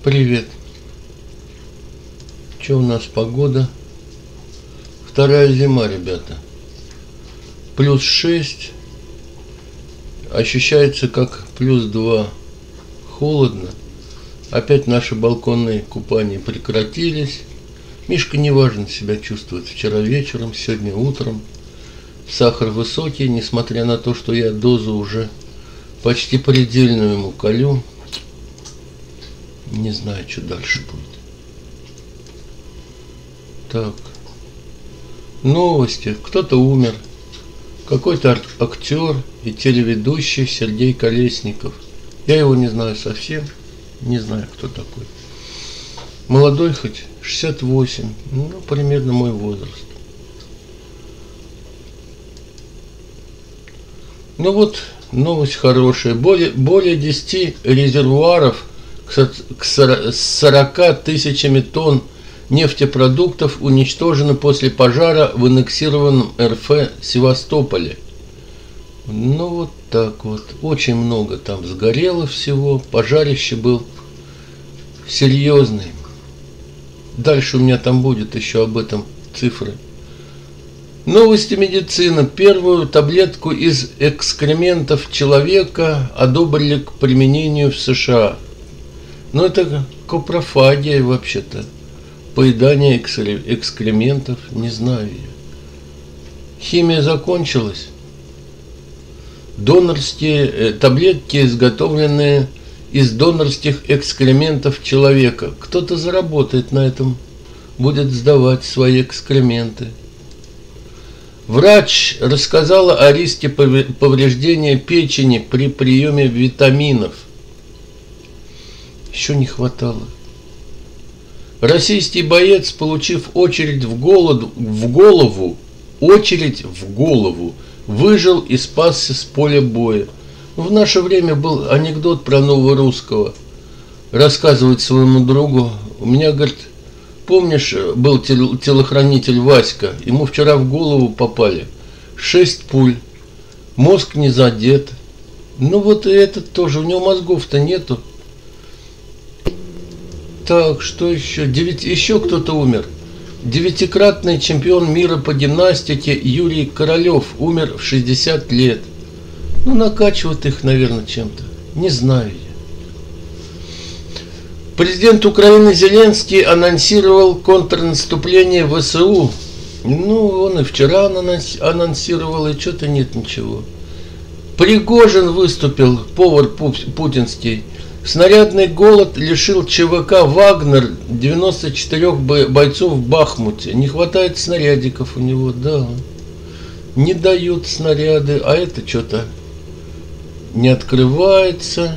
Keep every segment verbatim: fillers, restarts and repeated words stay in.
Привет. Что у нас погода? Вторая зима, ребята. Плюс шесть. Ощущается как плюс два. Холодно. Опять наши балконные купания прекратились. Мишка неважно себя чувствует. Вчера вечером, сегодня утром. Сахар высокий, несмотря на то, что я дозу уже почти предельную ему колю. Не знаю, что дальше будет. Так. Новости. Кто-то умер. Какой-то актер и телеведущий Сергей Колесников. Я его не знаю совсем. Не знаю, кто такой. Молодой хоть, шестьдесят восемь. Ну, примерно мой возраст. Ну вот, новость хорошая. Более, более десяти резервуаров к сорока тысячами тонн нефтепродуктов уничтожены после пожара в аннексированном эр эф Севастополе. Ну вот так вот. Очень много там сгорело всего. Пожарище был серьезный. Дальше у меня там будет еще об этом цифры. Новости медицины. Первую таблетку из экскрементов человека одобрили к применению в США. Но это копрофагия вообще-то. Поедание экскрементов. Не знаю я. Химия закончилась. Донорские э, таблетки, изготовленные из донорских экскрементов человека. Кто-то заработает на этом. Будет сдавать свои экскременты. Врач рассказала о риске повреждения печени при приеме витаминов. Еще не хватало. Российский боец, получив очередь в, голод, в голову, очередь в голову, выжил и спасся с поля боя. В наше время был анекдот про Новорусского. Рассказывает своему другу. У меня, говорит, помнишь, был телохранитель Васька, ему вчера в голову попали шесть пуль, мозг не задет. Ну вот и этот тоже, у него мозгов-то нету. Так, что еще? Девять... Еще кто-то умер. Девятикратный чемпион мира по гимнастике Юрий Королев умер в шестьдесят лет. Ну, накачивают их, наверное, чем-то. Не знаю я. Президент Украины Зеленский анонсировал контрнаступление вэ эс у. Ну, он и вчера анонсировал, и что-то нет ничего. Пригожин выступил, повар путинский. Снарядный голод лишил ЧВК «Вагнер» девяноста четырёх бойцов в Бахмуте. Не хватает снарядиков у него, да. Не дают снаряды, а это что-то не открывается.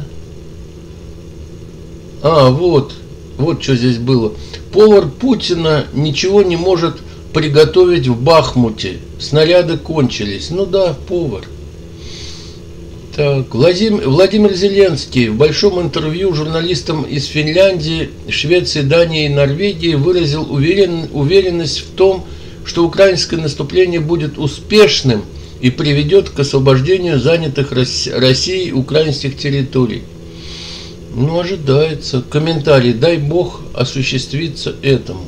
А, вот, вот что здесь было. Повар Путина ничего не может приготовить в Бахмуте. Снаряды кончились. Ну да, повар. Так, Владимир, Владимир Зеленский в большом интервью журналистам из Финляндии, Швеции, Дании и Норвегии выразил уверен, уверенность в том, что украинское наступление будет успешным и приведет к освобождению занятых Россией украинских территорий. Ну, ожидается. Комментарий. Дай Бог осуществиться этому.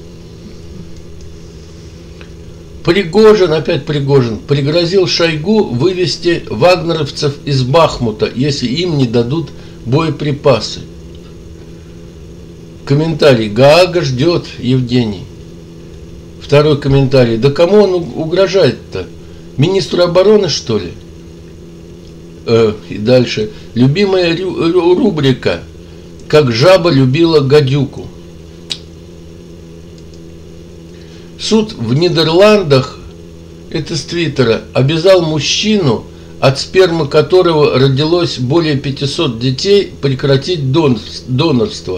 Пригожин, опять Пригожин, пригрозил Шойгу вывести вагнеровцев из Бахмута, если им не дадут боеприпасы. Комментарий. Гаага ждет, Евгений. Второй комментарий. Да кому он угрожает-то? Министру обороны, что ли? Э, и дальше. Любимая рубрика. Как жаба любила гадюку. Суд в Нидерландах, это с Твиттера, обязал мужчину, от спермы которого родилось более пятисот детей, прекратить донорство.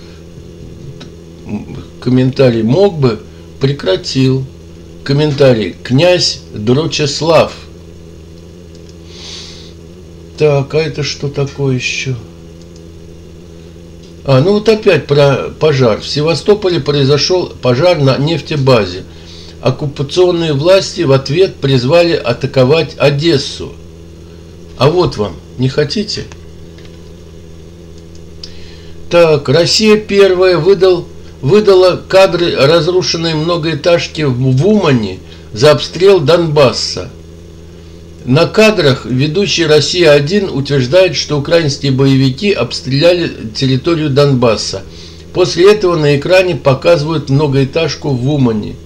Комментарий. Мог бы, прекратил. Комментарий. Князь Дрочеслав. Так, а это что такое еще? А, ну вот опять про пожар. В Севастополе произошел пожар на нефтебазе. Оккупационные власти в ответ призвали атаковать Одессу. А вот вам, не хотите? Так, Россия первая выдал, выдала кадры разрушенной многоэтажки в Умане за обстрел Донбасса. На кадрах ведущий Россия один утверждает, что украинские боевики обстреляли территорию Донбасса. После этого на экране показывают многоэтажку в Умане.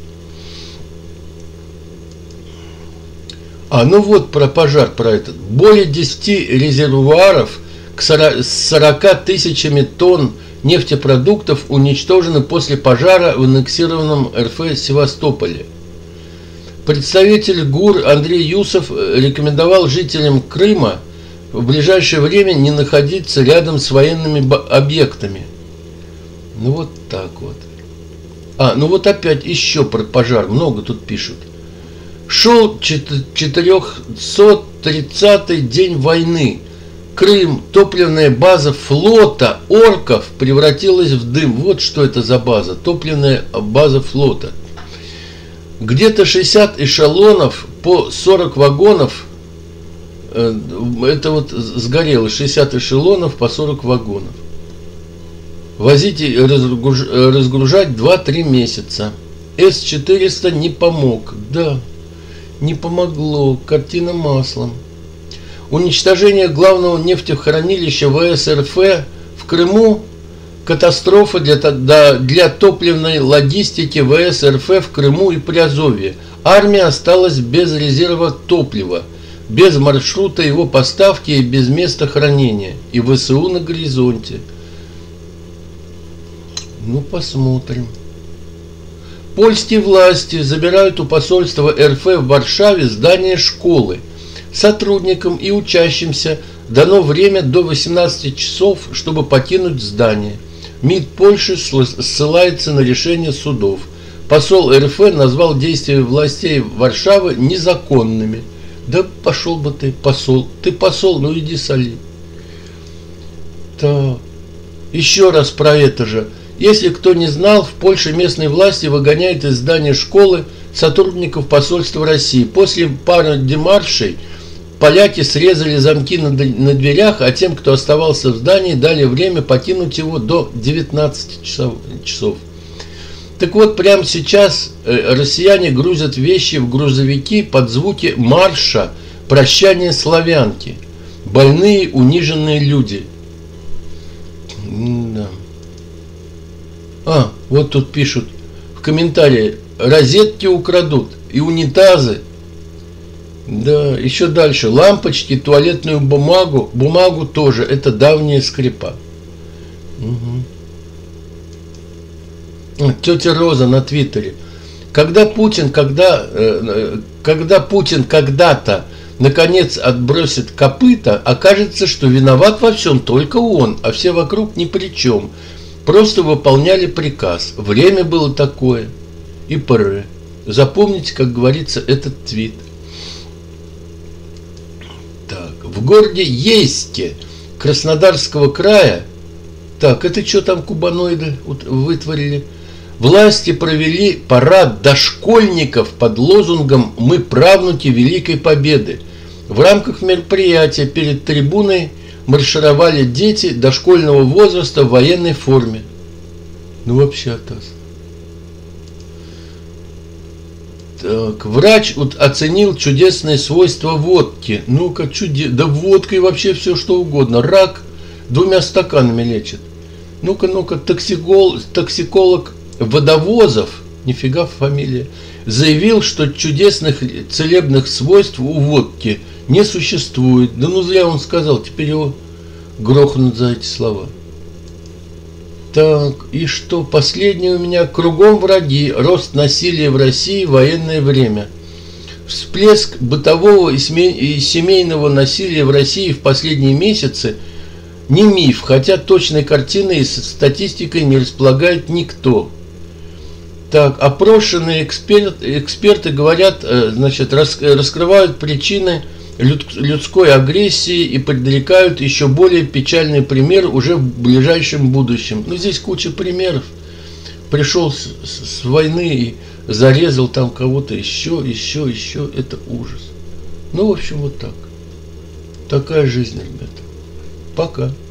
А, ну вот про пожар, про этот. Более десяти резервуаров с сорока тысячами тонн нефтепродуктов уничтожены после пожара в аннексированном эр эф Севастополе. Представитель ГУР Андрей Юсов рекомендовал жителям Крыма в ближайшее время не находиться рядом с военными объектами. Ну вот так вот. А, ну вот опять еще про пожар. Много тут пишут. Шел четыреста тридцатый день войны. Крым, топливная база флота орков превратилась в дым. Вот что это за база. Топливная база флота. Где-то шестьдесят эшелонов по сорок вагонов. Это вот сгорело. шестьдесят эшелонов по сорок вагонов. Возить и разгружать два-три месяца. эс четыреста не помог. Да, не помогло. Картина маслом. Уничтожение главного нефтехранилища вэ эс эр эф в Крыму – катастрофа для, для топливной логистики вэ эс эр эф в Крыму и Приазовье. Армия осталась без резерва топлива, без маршрута его поставки и без места хранения. И вэ эс у на горизонте. Ну, посмотрим. Польские власти забирают у посольства эр эф в Варшаве здание школы. Сотрудникам и учащимся дано время до восемнадцати часов, чтобы покинуть здание. МИД Польши ссылается на решение судов. Посол эр эф назвал действия властей Варшавы незаконными. Да пошел бы ты, посол. Ты посол, ну иди соли. Так. Еще раз про это же. Если кто не знал, в Польше местные власти выгоняют из здания школы сотрудников посольства России. После пары демаршей поляки срезали замки на, на дверях, а тем, кто оставался в здании, дали время покинуть его до девятнадцати часов. Так вот, прямо сейчас россияне грузят вещи в грузовики под звуки марша «Прощание славянки». Больные, униженные люди. Да. А, вот тут пишут в комментарии: розетки украдут и унитазы. Да, еще дальше. Лампочки, туалетную бумагу, бумагу тоже. Это давняя скрепа. Угу. Тетя Роза на Твиттере. Когда Путин, когда, э, когда Путин когда-то наконец отбросит копыта, окажется, что виноват во всем только он, а все вокруг ни при чем. Просто выполняли приказ. Время было такое. И пр. Запомните, как говорится, этот твит. Так, в городе Ейске Краснодарского края. Так, это что там кубаноиды вытворили? Власти провели парад дошкольников под лозунгом «Мы правнуки Великой Победы». В рамках мероприятия перед трибуной маршировали дети дошкольного возраста в военной форме. Ну вообще атас. Так, врач оценил чудесные свойства водки. Ну-ка, чуде... да водкой вообще все что угодно. Рак двумя стаканами лечит. Ну-ка, ну-ка, токсиколог, токсиколог Водовозов, нифига фамилия, заявил, что чудесных целебных свойств у водки не существует. Да ну зря он сказал, теперь его грохнут за эти слова. Так, и что? Последнее у меня. Кругом враги. Рост насилия в России в военное время. Всплеск бытового и семейного насилия в России в последние месяцы не миф, хотя точной картиной и статистикой не располагает никто. Так, опрошенные эксперт, эксперты говорят, значит, рас, раскрывают причины люд, людской агрессии и предрекают еще более печальный пример уже в ближайшем будущем. Ну, здесь куча примеров. Пришел с, с войны и зарезал там кого-то еще, еще, еще. Это ужас. Ну, в общем, вот так. Такая жизнь, ребята. Пока.